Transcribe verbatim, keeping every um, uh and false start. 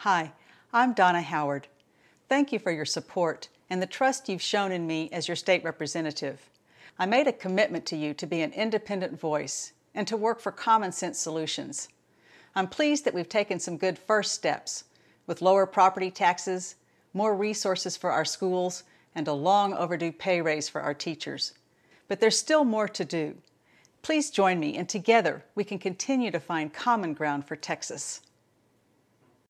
Hi, I'm Donna Howard. Thank you for your support and the trust you've shown in me as your state representative. I made a commitment to you to be an independent voice and to work for common sense solutions. I'm pleased that we've taken some good first steps with lower property taxes, more resources for our schools, and a long overdue pay raise for our teachers. But there's still more to do. Please join me, and together we can continue to find common ground for Texas.